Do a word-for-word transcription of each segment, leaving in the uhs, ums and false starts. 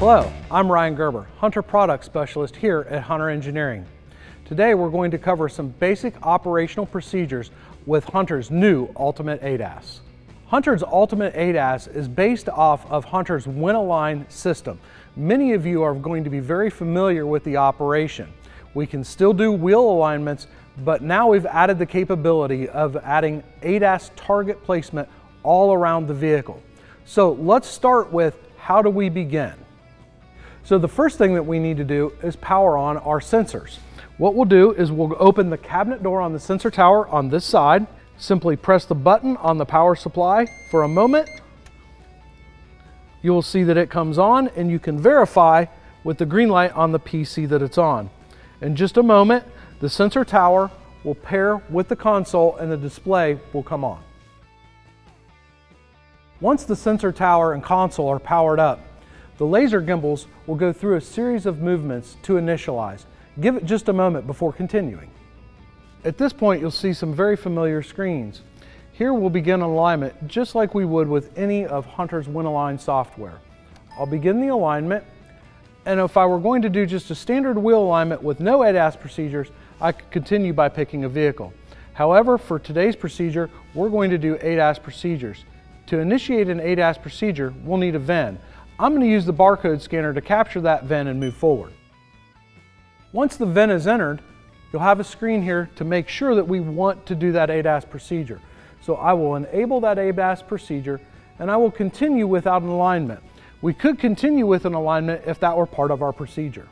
Hello, I'm Ryan Gerber, Hunter Product Specialist here at Hunter Engineering. Today we're going to cover some basic operational procedures with Hunter's new Ultimate A D A S. Hunter's Ultimate A D A S is based off of Hunter's WinAlign system. Many of you are going to be very familiar with the operation. We can still do wheel alignments, but now we've added the capability of adding A D A S target placement all around the vehicle. So let's start with how do we begin? So the first thing that we need to do is power on our sensors. What we'll do is we'll open the cabinet door on the sensor tower on this side, simply press the button on the power supply for a moment. You will see that it comes on, and you can verify with the green light on the P C that it's on. In just a moment, the sensor tower will pair with the console and the display will come on. Once the sensor tower and console are powered up, the laser gimbals will go through a series of movements to initialize. Give it just a moment before continuing. At this point, you'll see some very familiar screens. Here we'll begin alignment just like we would with any of Hunter's WinAlign software. I'll begin the alignment, and if I were going to do just a standard wheel alignment with no A D A S procedures, I could continue by picking a vehicle. However, for today's procedure, we're going to do A D A S procedures. To initiate an A D A S procedure, we'll need a V I N. I'm going to use the barcode scanner to capture that V I N and move forward. Once the V I N is entered, you'll have a screen here to make sure that we want to do that A D A S procedure. So I will enable that A D A S procedure, and I will continue without an alignment. We could continue with an alignment if that were part of our procedure.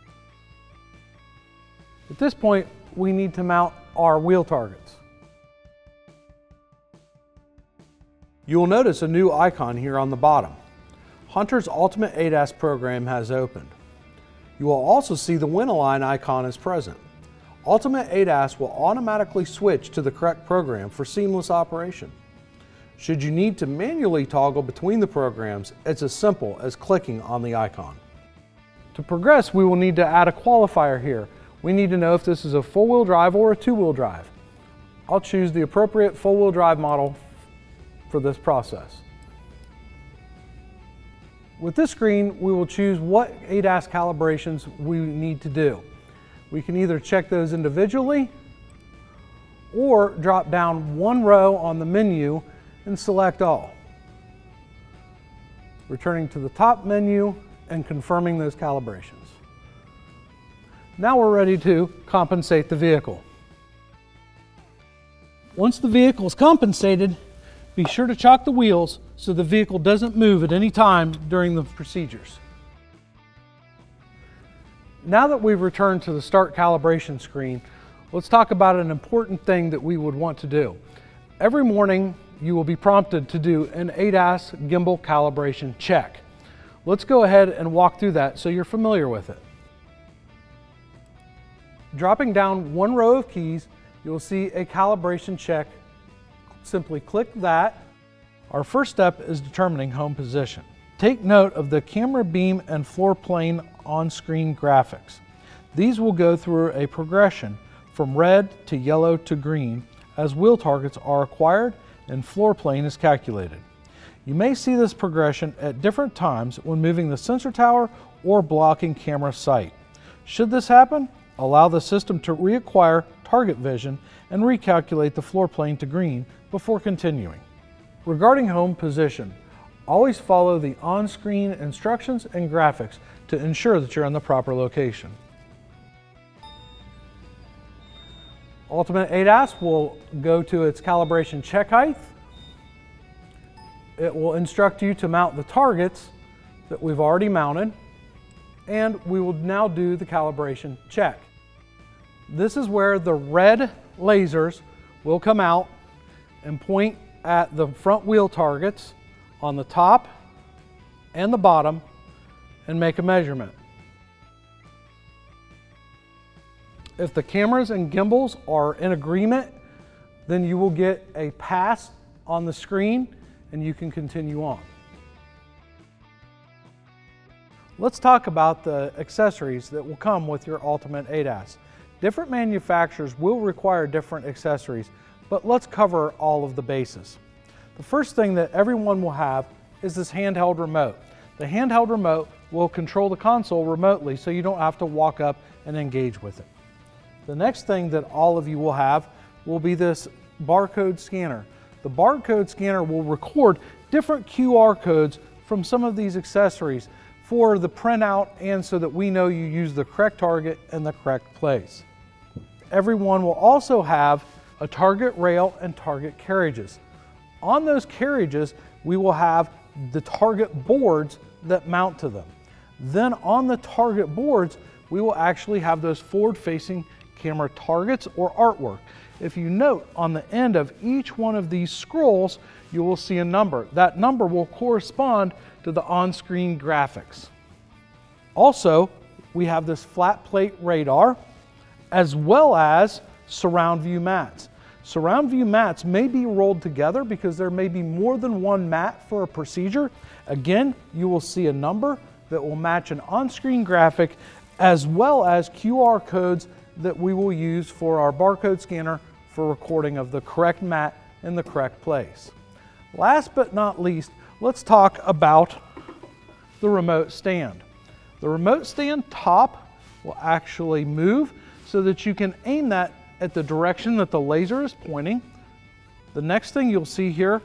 At this point, we need to mount our wheel targets. You will notice a new icon here on the bottom. Hunter's Ultimate A D A S program has opened. You will also see the WinAlign icon is present. Ultimate A D A S will automatically switch to the correct program for seamless operation. Should you need to manually toggle between the programs, it's as simple as clicking on the icon. To progress, we will need to add a qualifier here. We need to know if this is a four-wheel drive or a two-wheel drive. I'll choose the appropriate four-wheel drive model for this process. With this screen, we will choose what A D A S calibrations we need to do. We can either check those individually or drop down one row on the menu and select all. Returning to the top menu and confirming those calibrations. Now we're ready to compensate the vehicle. Once the vehicle is compensated, be sure to chock the wheels so the vehicle doesn't move at any time during the procedures. Now that we've returned to the start calibration screen, let's talk about an important thing that we would want to do. Every morning, you will be prompted to do an A D A S gimbal calibration check. Let's go ahead and walk through that so you're familiar with it. Dropping down one row of keys, you'll see a calibration check. Simply click that. Our first step is determining home position. Take note of the camera beam and floor plane on-screen graphics. These will go through a progression from red to yellow to green as wheel targets are acquired and floor plane is calculated. You may see this progression at different times when moving the sensor tower or blocking camera sight. Should this happen, allow the system to reacquire target vision and recalculate the floor plane to green before continuing. Regarding home position, always follow the on-screen instructions and graphics to ensure that you're in the proper location. Ultimate A D A S will go to its calibration check height. It will instruct you to mount the targets that we've already mounted, and we will now do the calibration check. This is where the red lasers will come out and point at the front wheel targets on the top and the bottom and make a measurement. If the cameras and gimbals are in agreement, then you will get a pass on the screen and you can continue on. Let's talk about the accessories that will come with your Ultimate A D A S. Different manufacturers will require different accessories, but let's cover all of the bases. The first thing that everyone will have is this handheld remote. The handheld remote will will control the console remotely so you don't have to walk up and engage with it. The next thing that all of you will have will be this barcode scanner. The barcode scanner will record different Q R codes from some of these accessories for the printout and so that we know you use the correct target in the correct place. Everyone will also have a target rail and target carriages. On those carriages, we will have the target boards that mount to them. Then on the target boards, we will actually have those forward-facing camera targets or artwork. If you note on the end of each one of these scrolls, you will see a number. That number will correspond to the on-screen graphics. Also, we have this flat plate radar as well as surround view mats. Surround view mats may be rolled together because there may be more than one mat for a procedure. Again, you will see a number that will match an on-screen graphic as well as Q R codes that we will use for our barcode scanner for recording of the correct mat in the correct place. Last but not least, let's talk about the remote stand. The remote stand top will actually move so that you can aim that at the direction that the laser is pointing. The next thing you'll see here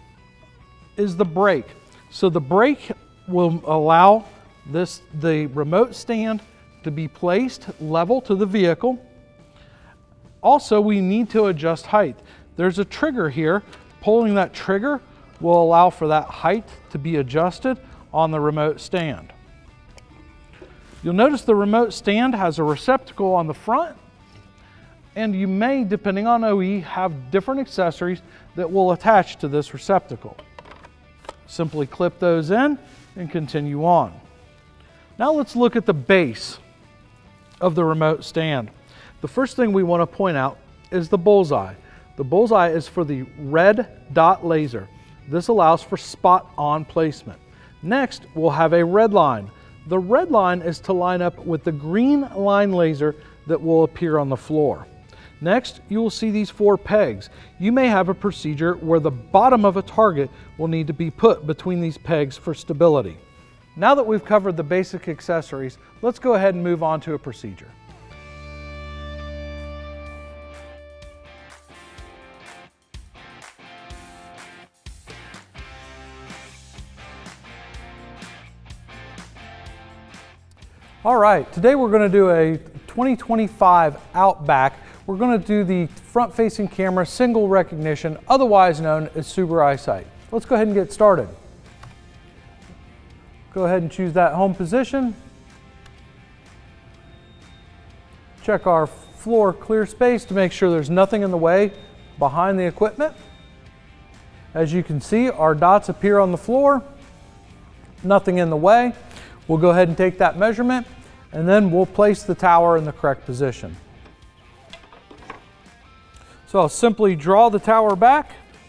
is the brake. So the brake will allow this, the remote stand to be placed level to the vehicle. Also, we need to adjust height. There's a trigger here. Pulling that trigger will allow for that height to be adjusted on the remote stand. You'll notice the remote stand has a receptacle on the front, and you may, depending on O E, have different accessories that will attach to this receptacle. Simply clip those in and continue on. Now let's look at the base of the remote stand. The first thing we want to point out is the bullseye. The bullseye is for the red dot laser. This allows for spot on placement. Next, we'll have a red line. The red line is to line up with the green line laser that will appear on the floor. Next, you will see these four pegs. You may have a procedure where the bottom of a target will need to be put between these pegs for stability. Now that we've covered the basic accessories, let's go ahead and move on to a procedure. All right, today we're going to do a twenty twenty-five Outback. We're going to do the front-facing camera single recognition, otherwise known as Subaru EyeSight. Let's go ahead and get started. Go ahead and choose that home position. Check our floor clear space to make sure there's nothing in the way behind the equipment. As you can see, our dots appear on the floor, nothing in the way. We'll go ahead and take that measurement, and then we'll place the tower in the correct position. So I'll simply draw the tower back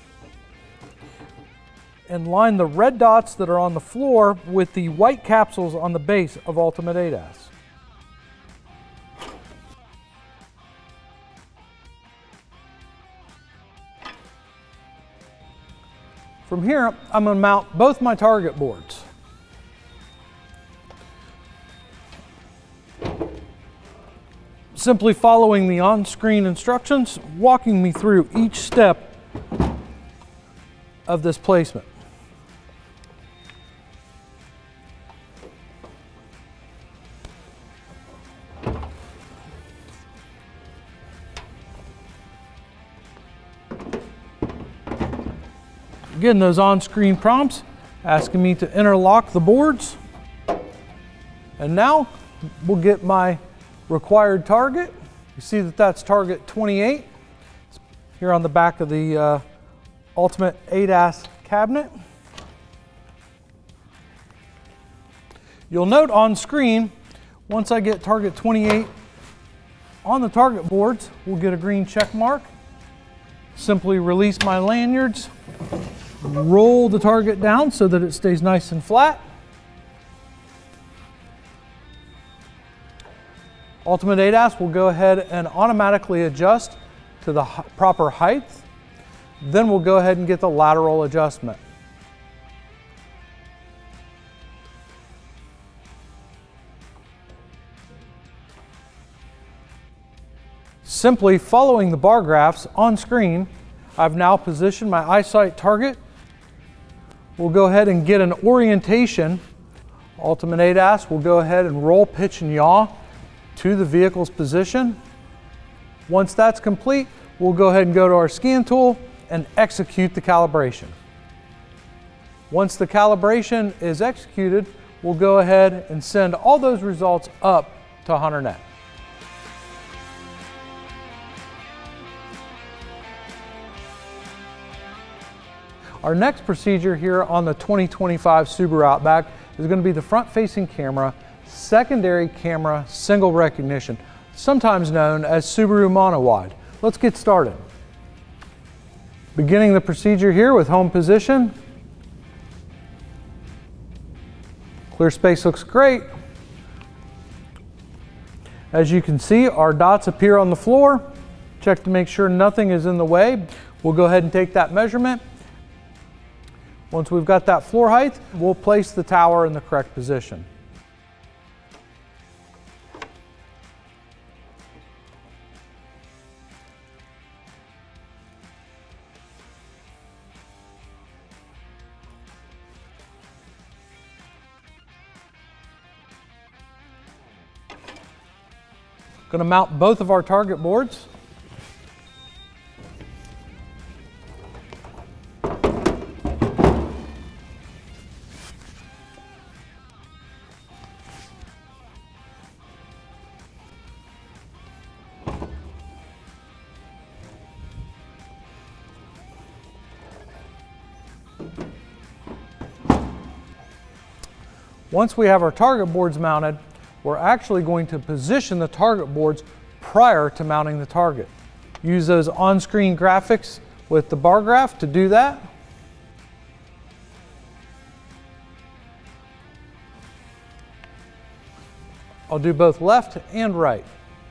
and line the red dots that are on the floor with the white capsules on the base of Ultimate A D A S. From here, I'm going to mount both my target boards. Simply following the on-screen instructions, walking me through each step of this placement. Again, those on-screen prompts asking me to interlock the boards. And now we'll get my required target. You see that that's target twenty-eight. It's here on the back of the uh, Ultimate A D A S cabinet. You'll note on screen, once I get target twenty-eight on the target boards, we'll get a green check mark. Simply release my lanyards, roll the target down so that it stays nice and flat. Ultimate A D A S will go ahead and automatically adjust to the proper height. Then we'll go ahead and get the lateral adjustment. Simply following the bar graphs on screen, I've now positioned my EyeSight target. We'll go ahead and get an orientation. Ultimate A D A S will go ahead and roll, pitch, and yaw to the vehicle's position. Once that's complete, we'll go ahead and go to our scan tool and execute the calibration. Once the calibration is executed, we'll go ahead and send all those results up to HunterNet. Our next procedure here on the twenty twenty-five Subaru Outback is going to be the front-facing camera, secondary camera, single recognition, sometimes known as Subaru Mono-Wide. Let's get started. Beginning the procedure here with home position. Clear space looks great. As you can see, our dots appear on the floor. Check to make sure nothing is in the way. We'll go ahead and take that measurement. Once we've got that floor height, we'll place the tower in the correct position. Going to mount both of our target boards. Once we have our target boards mounted, we're actually going to position the target boards prior to mounting the target. Use those on-screen graphics with the bar graph to do that. I'll do both left and right.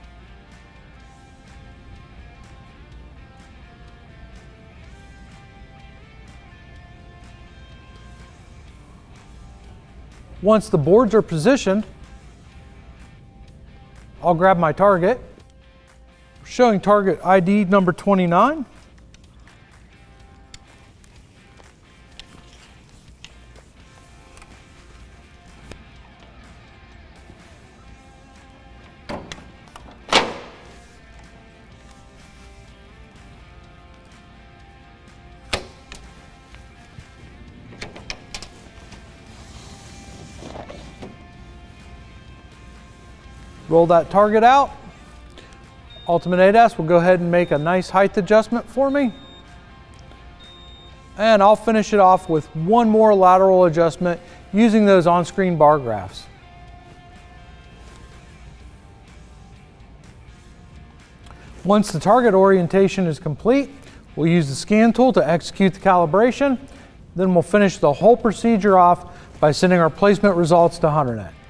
Once the boards are positioned, I'll grab my target, showing target I D number twenty-nine. Roll that target out. Ultimate A D A S will go ahead and make a nice height adjustment for me. And I'll finish it off with one more lateral adjustment using those on-screen bar graphs. Once the target orientation is complete, we'll use the scan tool to execute the calibration. Then we'll finish the whole procedure off by sending our placement results to HunterNet.